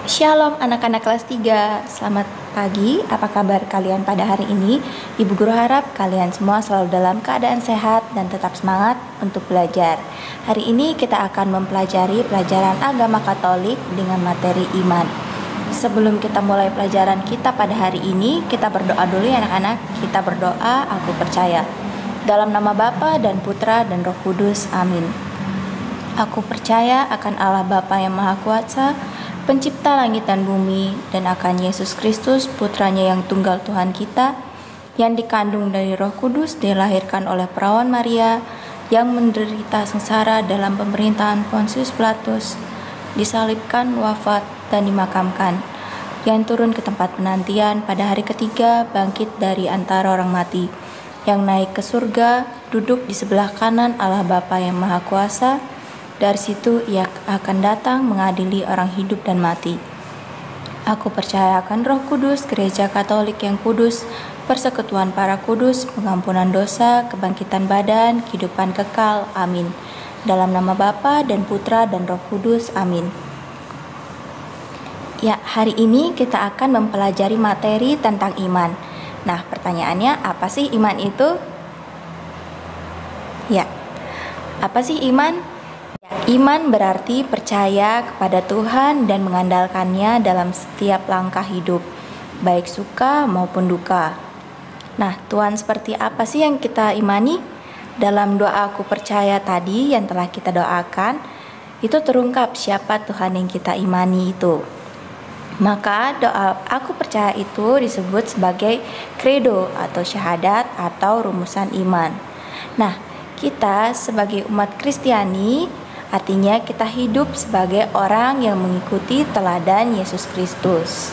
Shalom anak-anak kelas 3, selamat pagi, apa kabar kalian pada hari ini? Ibu Guru harap kalian semua selalu dalam keadaan sehat dan tetap semangat untuk belajar. Hari ini kita akan mempelajari pelajaran agama Katolik dengan materi iman. Sebelum kita mulai pelajaran kita pada hari ini, kita berdoa dulu ya anak-anak. Kita berdoa, aku percaya. Dalam nama Bapa dan Putra dan Roh Kudus, amin. Aku percaya akan Allah Bapa yang Maha Kuasa, Pencipta langit dan bumi, dan akan Yesus Kristus, Putranya yang tunggal Tuhan kita, yang dikandung dari Roh Kudus, dilahirkan oleh perawan Maria, yang menderita sengsara dalam pemerintahan Pontius Pilatus, disalibkan, wafat, dan dimakamkan, yang turun ke tempat penantian pada hari ketiga, bangkit dari antara orang mati, yang naik ke surga, duduk di sebelah kanan Allah Bapa yang Maha Kuasa. Dari situ ia akan datang mengadili orang hidup dan mati. Aku percaya akan Roh Kudus, Gereja Katolik yang kudus, persekutuan para kudus, pengampunan dosa, kebangkitan badan, kehidupan kekal. Amin. Dalam nama Bapa dan Putra dan Roh Kudus. Amin. Ya, hari ini kita akan mempelajari materi tentang iman. Nah, pertanyaannya, apa sih iman itu? Ya, apa sih iman? Iman berarti percaya kepada Tuhan dan mengandalkannya dalam setiap langkah hidup, baik suka maupun duka. Nah, Tuhan seperti apa sih yang kita imani? Dalam doa aku percaya tadi yang telah kita doakan, itu terungkap siapa Tuhan yang kita imani itu. Maka doa aku percaya itu disebut sebagai credo atau syahadat atau rumusan iman. Nah, kita sebagai umat Kristiani, artinya kita hidup sebagai orang yang mengikuti teladan Yesus Kristus.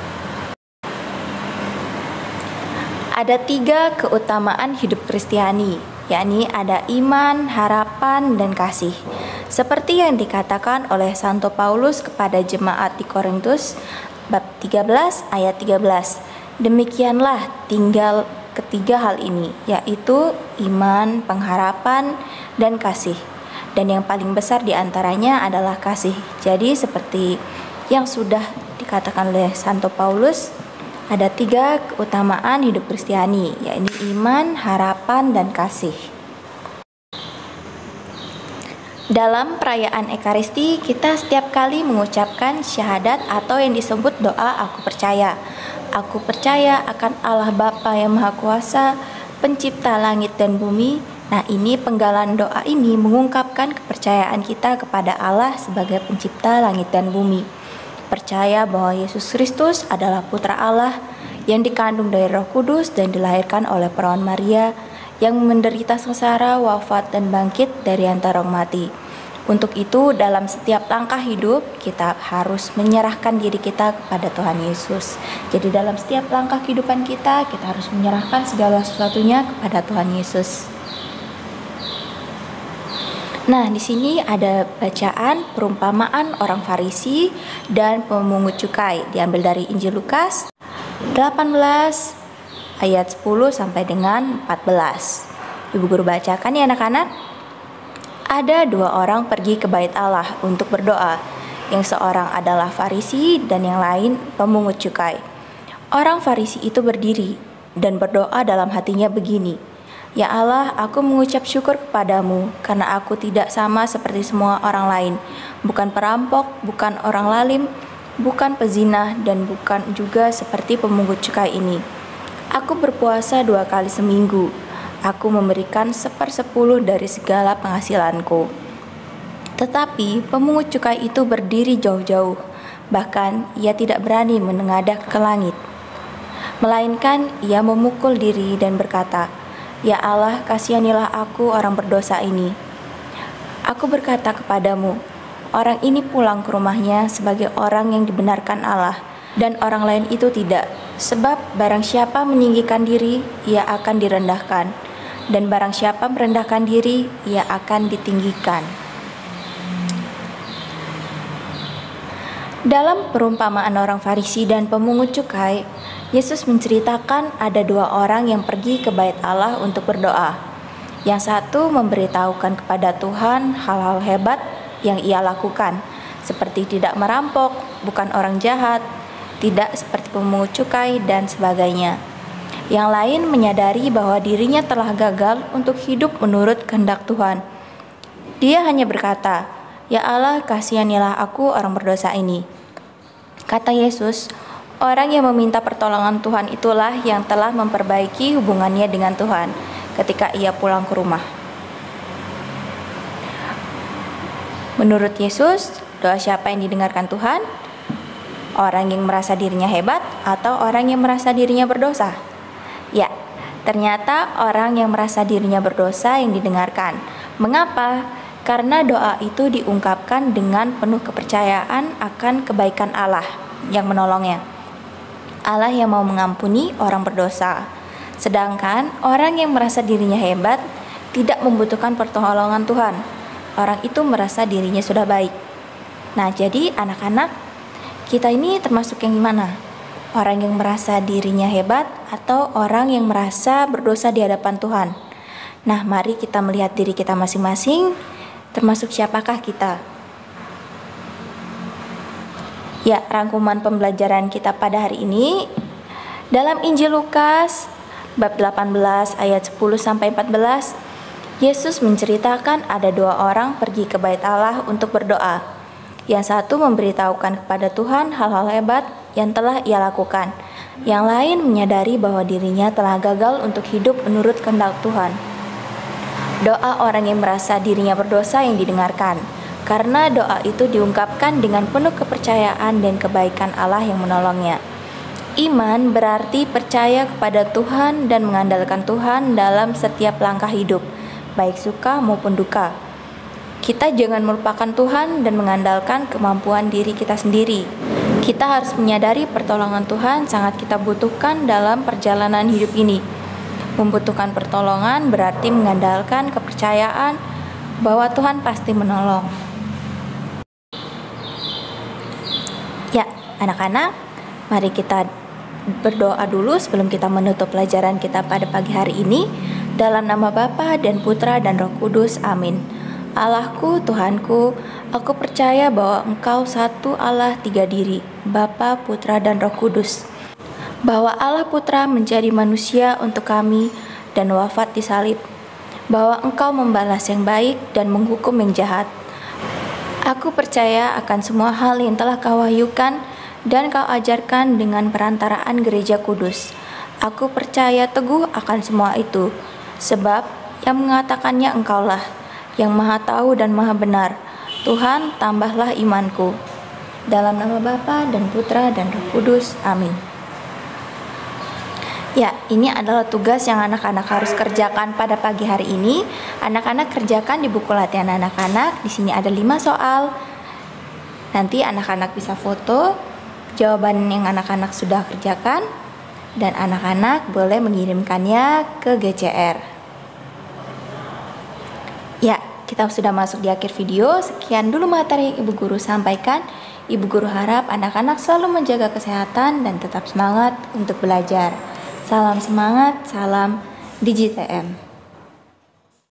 Ada 3 keutamaan hidup Kristiani, yakni ada iman, harapan, dan kasih. Seperti yang dikatakan oleh Santo Paulus kepada jemaat di Korintus, bab 13 ayat 13. Demikianlah tinggal ketiga hal ini, yaitu iman, pengharapan, dan kasih. Dan yang paling besar diantaranya adalah kasih. Jadi seperti yang sudah dikatakan oleh Santo Paulus, ada 3 keutamaan hidup Kristiani, yaitu iman, harapan, dan kasih. Dalam perayaan Ekaristi, kita setiap kali mengucapkan syahadat atau yang disebut doa aku percaya. Aku percaya akan Allah Bapa yang Maha Kuasa, Pencipta langit dan bumi. Nah, ini penggalan doa ini mengungkapkan kepercayaan kita kepada Allah sebagai pencipta langit dan bumi. Percaya bahwa Yesus Kristus adalah Putra Allah yang dikandung dari Roh Kudus dan dilahirkan oleh perawan Maria, yang menderita sengsara, wafat, dan bangkit dari antara orang mati. Untuk itu, dalam setiap langkah hidup, kita harus menyerahkan diri kita kepada Tuhan Yesus. Jadi dalam setiap langkah kehidupan kita harus menyerahkan segala sesuatunya kepada Tuhan Yesus. Nah, di sini ada bacaan perumpamaan orang Farisi dan pemungut cukai, diambil dari Injil Lukas 18 ayat 10 sampai dengan 14. Ibu Guru bacakan ya anak-anak. Ada 2 orang pergi ke bait Allah untuk berdoa. Yang seorang adalah Farisi dan yang lain pemungut cukai. Orang Farisi itu berdiri dan berdoa dalam hatinya begini, Ya Allah, aku mengucap syukur kepadamu karena aku tidak sama seperti semua orang lain, bukan perampok, bukan orang lalim, bukan pezina, dan bukan juga seperti pemungut cukai ini. Aku berpuasa 2 kali seminggu. Aku memberikan 1/10 dari segala penghasilanku. Tetapi pemungut cukai itu berdiri jauh-jauh, bahkan ia tidak berani menengadah ke langit. Melainkan ia memukul diri dan berkata, Ya Allah, kasihanilah aku orang berdosa ini. Aku berkata kepadamu, orang ini pulang ke rumahnya sebagai orang yang dibenarkan Allah, dan orang lain itu tidak. Sebab barang siapa meninggikan diri, ia akan direndahkan, dan barang siapa merendahkan diri, ia akan ditinggikan. Dalam perumpamaan orang Farisi dan pemungut cukai, Yesus menceritakan ada 2 orang yang pergi ke bait Allah untuk berdoa. Yang satu memberitahukan kepada Tuhan hal-hal hebat yang ia lakukan, seperti tidak merampok, bukan orang jahat, tidak seperti pemungut cukai, dan sebagainya. Yang lain menyadari bahwa dirinya telah gagal untuk hidup menurut kehendak Tuhan. Dia hanya berkata, "Ya Allah, kasihanilah aku orang berdosa ini." Kata Yesus, orang yang meminta pertolongan Tuhan itulah yang telah memperbaiki hubungannya dengan Tuhan ketika ia pulang ke rumah. Menurut Yesus, doa siapa yang didengarkan Tuhan? Orang yang merasa dirinya hebat atau orang yang merasa dirinya berdosa? Ya, ternyata orang yang merasa dirinya berdosa yang didengarkan. Mengapa? Karena doa itu diungkapkan dengan penuh kepercayaan akan kebaikan Allah yang menolongnya. Allah yang mau mengampuni orang berdosa. Sedangkan orang yang merasa dirinya hebat tidak membutuhkan pertolongan Tuhan. Orang itu merasa dirinya sudah baik. Nah, jadi anak-anak, kita ini termasuk yang gimana? Orang yang merasa dirinya hebat atau orang yang merasa berdosa di hadapan Tuhan? Nah, mari kita melihat diri kita masing-masing, termasuk siapakah kita? Ya, rangkuman pembelajaran kita pada hari ini dalam Injil Lukas bab 18 ayat 10 sampai 14, Yesus menceritakan ada dua orang pergi ke bait Allah untuk berdoa. Yang satu memberitahukan kepada Tuhan hal-hal hebat yang telah ia lakukan. Yang lain menyadari bahwa dirinya telah gagal untuk hidup menurut kehendak Tuhan. Doa orang yang merasa dirinya berdosa yang didengarkan, karena doa itu diungkapkan dengan penuh kepercayaan dan kebaikan Allah yang menolongnya. Iman berarti percaya kepada Tuhan dan mengandalkan Tuhan dalam setiap langkah hidup, baik suka maupun duka. Kita jangan melupakan Tuhan dan mengandalkan kemampuan diri kita sendiri. Kita harus menyadari pertolongan Tuhan sangat kita butuhkan dalam perjalanan hidup ini. Membutuhkan pertolongan berarti mengandalkan kepercayaan bahwa Tuhan pasti menolong. Ya, anak-anak, mari kita berdoa dulu sebelum kita menutup pelajaran kita pada pagi hari ini. Dalam nama Bapa dan Putra dan Roh Kudus, amin. Allahku, Tuhanku, aku percaya bahwa Engkau satu Allah tiga diri, Bapa, Putra, dan Roh Kudus. Bahwa Allah Putra menjadi manusia untuk kami dan wafat di salib. Bahwa Engkau membalas yang baik dan menghukum yang jahat. Aku percaya akan semua hal yang telah Kau wahyukan dan Kau ajarkan dengan perantaraan gereja kudus. Aku percaya teguh akan semua itu. Sebab yang mengatakannya Engkaulah, yang Maha Tahu dan Maha Benar. Tuhan, tambahlah imanku. Dalam nama Bapa dan Putra dan Roh Kudus, amin. Ya, ini adalah tugas yang anak-anak harus kerjakan pada pagi hari ini. Anak-anak kerjakan di buku latihan anak-anak. Di sini ada 5 soal. Nanti anak-anak bisa foto jawaban yang anak-anak sudah kerjakan. Dan anak-anak boleh mengirimkannya ke GCR. Ya, kita sudah masuk di akhir video. Sekian dulu materi yang Ibu Guru sampaikan. Ibu Guru harap anak-anak selalu menjaga kesehatan dan tetap semangat untuk belajar. Salam semangat, salam DigiTM.